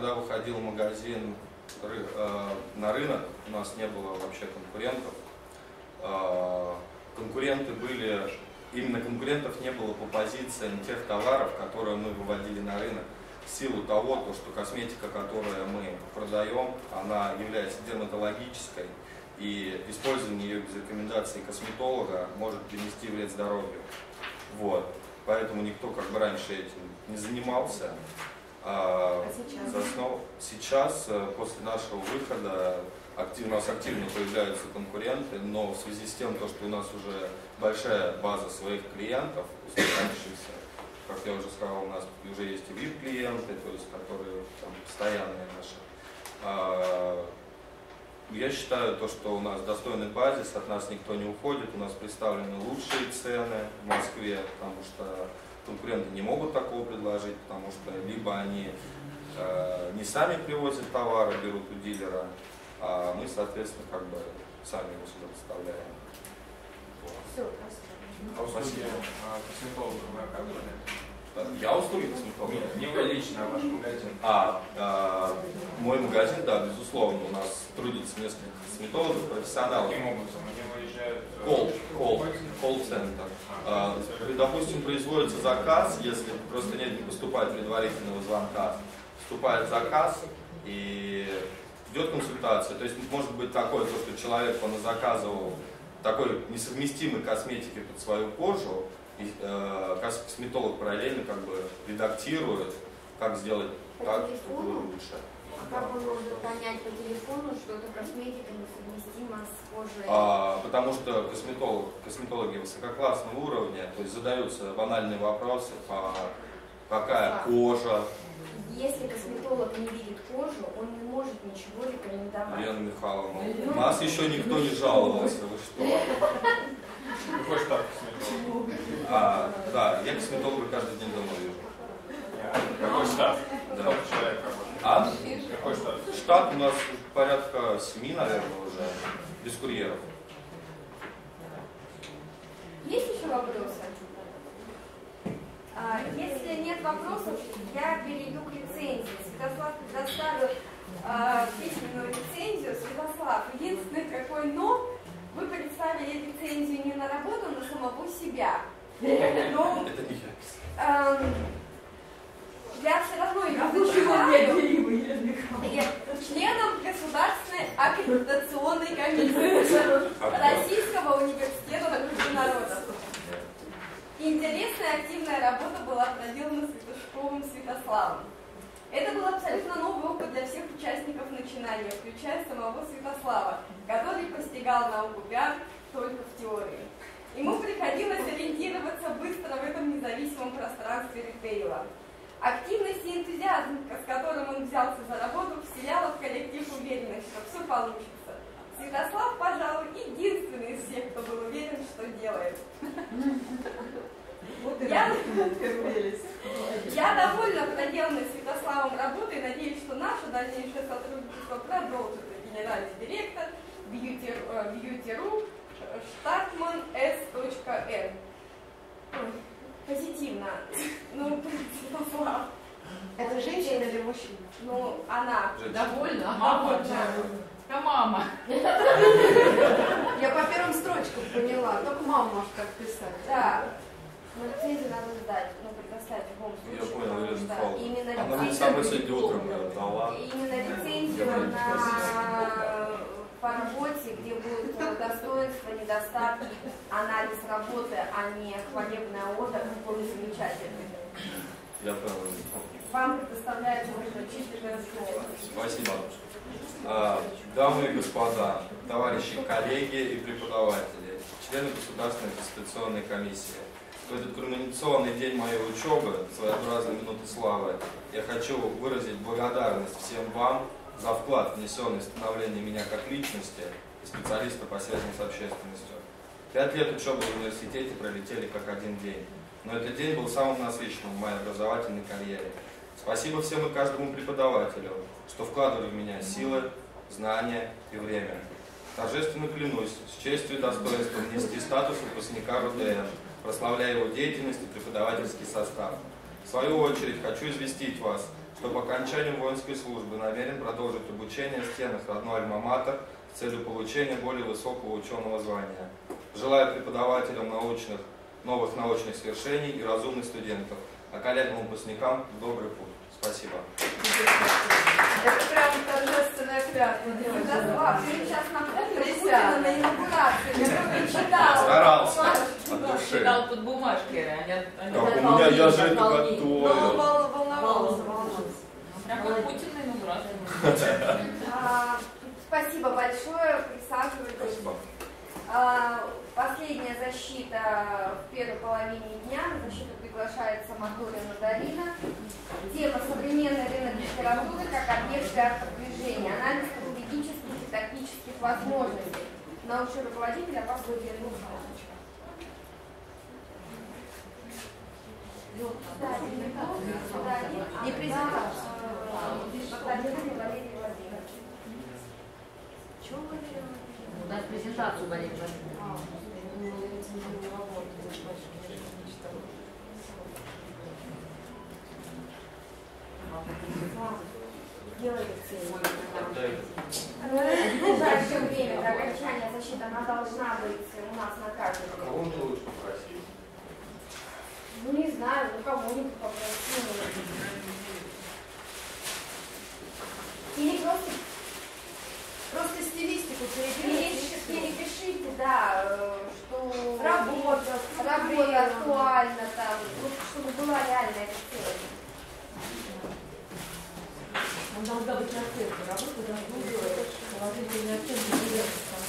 когда выходил магазин на рынок, у нас не было вообще конкурентов. Конкуренты были, именно конкурентов не было по позициям тех товаров, которые мы выводили на рынок. В силу того, что косметика, которую мы продаем, она является дерматологической, и использование ее без рекомендаций косметолога может принести вред здоровью. Вот. Поэтому никто как бы раньше этим не занимался. Сейчас, после нашего выхода, у нас активно появляются конкуренты, но в связи с тем, что у нас уже большая база своих клиентов, устоявшихся, как я уже сказал, у нас уже есть и VIP-клиенты, то есть которые там, постоянные наши. Я считаю, что у нас достойный базис, от нас никто не уходит, у нас представлены лучшие цены в Москве, потому что конкуренты не могут такого предложить, потому что либо они не сами привозят товары, берут у дилера, а мы, соответственно, как бы сами его сюда доставляем. Все, спасибо. Косметолога вы оказывали? Я услуги косметолога? Не вы лично, а ваш магазин. Мой магазин, да, безусловно, у нас трудится несколько косметологов, профессионалов. Каким образом? Они выезжают? Колл-центр. Допустим, производится заказ, если просто не поступает предварительного звонка, поступает заказ и идет консультация. То есть может быть такое, что человек заказывал такой несовместимой косметики под свою кожу, и косметолог параллельно как бы редактирует, как сделать так, чтобы было лучше. А как он может понять по телефону, что эта косметика несовместима с кожей? Потому что косметологи высококлассного уровня, то есть задаются банальные вопросы, какая кожа. Если косметолог не видит кожу, он не может ничего рекомендовать. Лена Михайловна, у нас еще никто не жаловался, вы что? Какой штат косметолога? Да, я косметолога каждый день дома вижу. Какой штат? Да. Сколько человек работает? Какой штат? Штат у нас порядка 7, наверное, уже, без курьеров. Есть еще вопросы? Если нет вопросов, я перейду к лицензии. Святослав предоставил письменную лицензию. Святослав, единственное какое но, вы представили лицензию не на работу, а на самого себя. Но, Это не я. Я все равно ее зачитаю членом Государственной аккредитационной комиссии Российского университета международов. Интересная активная работа была проделана Святошковым Святославом. Это был абсолютно новый опыт для всех участников начинания, включая самого Святослава, который постигал науку пиар только в теории. Ему приходилось ориентироваться быстро в этом независимом пространстве ритейла. Активность и энтузиазм, с которым он взялся за работу, вселяла в коллектив уверенность, что все получится. Святослав, пожалуй, единственный из всех, кто был уверен, что делает. Я довольна проделанной Святославом работой и надеюсь, что наше дальнейшее сотрудничество продолжит генеральный директор Beauty.ru Штатман S.Р. Позитивно. Ну, Святослав. Это женщина или мужчина? Ну, она. Довольна? Мама. А мама. Я по первым строчкам поняла, только мама может так писать. Да. Но лицензию надо сдать, предоставить в любом случае. Я понял, потому что именно она мне самой сегодня утром дала. Именно лицензию по работе, где будут достоинства, недостатки, анализ работы, а не хвалебная ода, какой замечательный. Я понял. Вам предоставляется чистое слово. Спасибо. Дамы и господа, товарищи коллеги и преподаватели, члены Государственной аттестационной комиссии. В этот кульминационный день моей учебы, своеобразной минуты славы, я хочу выразить благодарность всем вам за вклад, внесенный в становление меня как личности и специалиста по связям с общественностью. 5 лет учебы в университете пролетели как один день, но этот день был самым насыщенным в моей образовательной карьере. Спасибо всем и каждому преподавателю, что вкладывали в меня силы, знания и время. Торжественно клянусь с честью и достоинством нести статус выпускника РУДН, прославляя его деятельность и преподавательский состав. В свою очередь хочу известить вас что по окончанию воинской службы намерен продолжить обучение в стенах родной альма-матер с целью получения более высокого ученого звания. Желаю преподавателям новых научных свершений и разумных студентов, а коллегам и выпускникам добрый путь. Спасибо. Это прям торжественная клятва. Святослав, ты сейчас напомнил Путина на инаугурации, который читал. Старался от души. Читал под бумажки, Как у меня, я же это Но он готовил. волновался. Прям как Путин на инаугурации. Спасибо большое, присаживайтесь. Спасибо. Последняя защита в первой половине дня. На защиту приглашается Матурина Дарина. Тема «Современный рынок литературы как объект арт-продвижения. Анализ стратегических и тактических возможностей». Научный руководитель Апостол Герман. Не презентация. Чего вы делаете? Дать презентацию Валерий Владимирович. В ближайшее время до окончания защиты она должна быть у нас на кафедре. Кого ты лучше попросил? Ну не знаю, ну кого-нибудь попросил. Или Просто стилистику перепишите, да, что Работа актуальна там, вот, чтобы была реальная цель. Там должна быть оценка. Работа должна быть положительная оценка.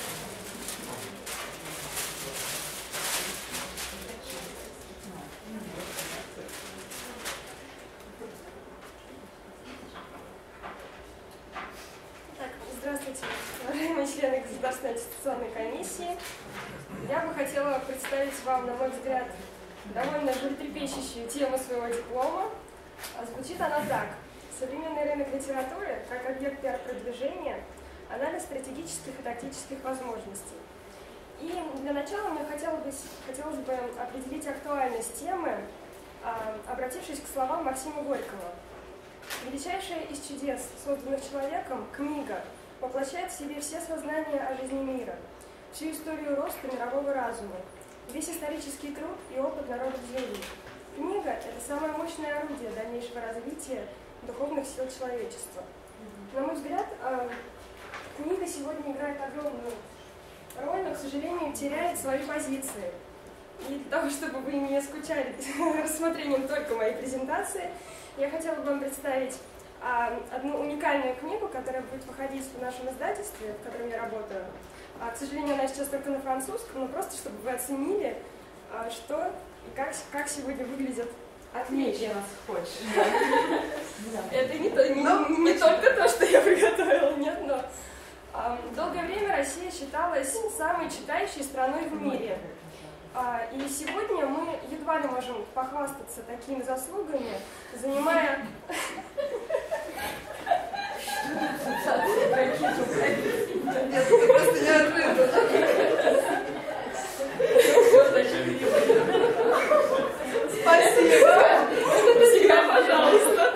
Здравствуйте, уважаемые члены Государственной аттестационной комиссии. Я бы хотела представить вам, на мой взгляд, довольно животрепещущую тему своего диплома. Звучит она так. Современный рынок литературы как объект пиар-продвижения, анализ стратегических и тактических возможностей. И для начала мне хотелось бы определить актуальность темы, обратившись к словам Максима Горького. Величайшая из чудес, созданных человеком, книга, воплощает в себе все сознания о жизни мира, всю историю роста мирового разума, весь исторический труд и опыт народов Земли. Книга – это самое мощное орудие дальнейшего развития духовных сил человечества. На мой взгляд, книга сегодня играет огромную роль, но, к сожалению, теряет свои позиции. И для того, чтобы вы не скучали рассмотрением только моей презентации, я хотела бы вам представить одну уникальную книгу, которая будет выходить в нашем издательстве, в котором я работаю. К сожалению, она сейчас только на французском, но просто чтобы вы оценили, что и как сегодня выглядят Отметь нас хочешь. Это не только то, что я приготовила, нет, но долгое время Россия считалась самой читающей страной в мире. И сегодня мы едва ли можем похвастаться такими заслугами, занимая... Просто неожиданно. Спасибо. Спасибо, пожалуйста.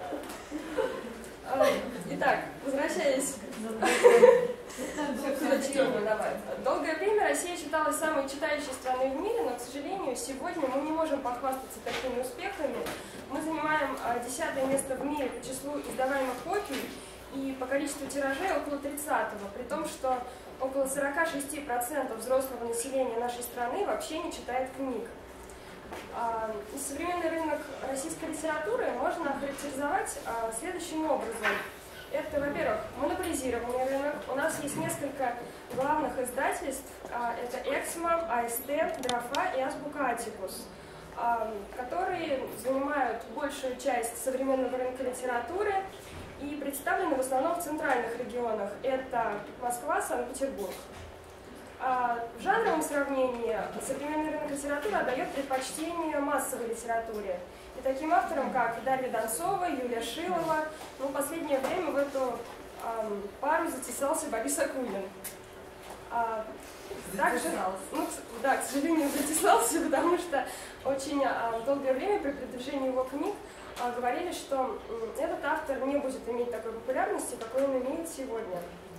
Итак, возвращаясь к чтению, давай. Долгое время Россия считалась самой читающей страной в мире, но, к сожалению, сегодня мы не можем похвастаться такими успехами. Мы занимаем 10-е место в мире по числу издаваемых копий и по количеству тиражей около 30-го, при том, что около 46% взрослого населения нашей страны вообще не читает книг. Современный рынок российской литературы можно охарактеризовать следующим образом. Это, во-первых, монополизированный рынок. У нас есть несколько главных издательств. Это Эксмо, АСТ, Графа и Азбука Атикус, которые занимают большую часть современного рынка литературы и представлены в основном в центральных регионах. Это Москва, Санкт-Петербург. В жанровом сравнении современный рынок литературы отдает предпочтение массовой литературе. И таким авторам, как Дарья Донцова, Юлия Шилова, в последнее время в эту пару затесался Борис Акунин. Также, к сожалению, затесался, потому что очень долгое время при продвижении его книг говорили, что этот автор не будет иметь такой популярности, какой он имеет сегодня.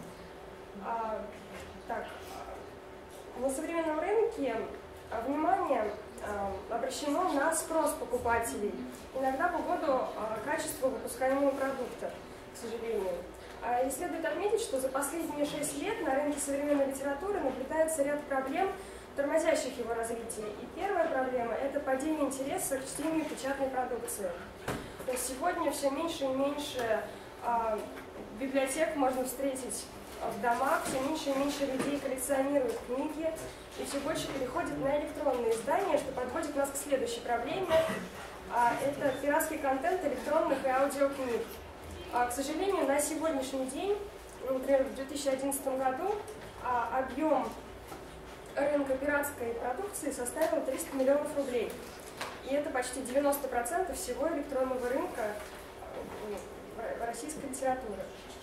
На современном рынке внимание обращено на спрос покупателей, иногда в угоду качеству выпускаемого продукта, к сожалению. И следует отметить, что за последние 6 лет на рынке современной литературы наблюдается ряд проблем, тормозящих его развитие. И первая проблема – это падение интереса к чтению печатной продукции. То есть сегодня все меньше и меньше библиотек можно встретить в домах, все меньше и меньше людей коллекционируют книги, и все больше переходит на электронные издания, что подводит нас к следующей проблеме. Это пиратский контент электронных и аудиокниг. К сожалению, на сегодняшний день, например, в 2011 году, объем рынка пиратской продукции составил 300 миллионов рублей. И это почти 90% всего электронного рынка российской литературы.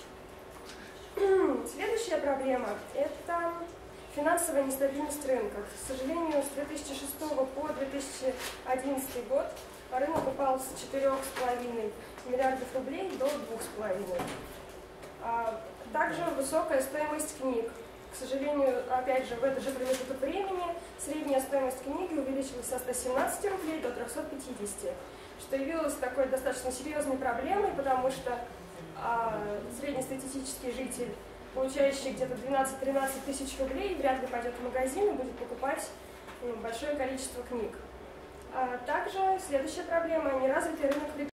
Следующая проблема – это финансовая нестабильность рынка. К сожалению, с 2006 по 2011 год рынок упал с 4,5 миллиардов рублей до 2,5. Также высокая стоимость книг. К сожалению, опять же, в этот же промежуток времени средняя стоимость книги увеличилась со 117 рублей до 350, что явилось такой достаточно серьезной проблемой, потому что среднестатистический житель, получающий где-то 12-13 тысяч рублей, вряд ли пойдет в магазин и будет покупать большое количество книг. Также следующая проблема – неразвитый рынок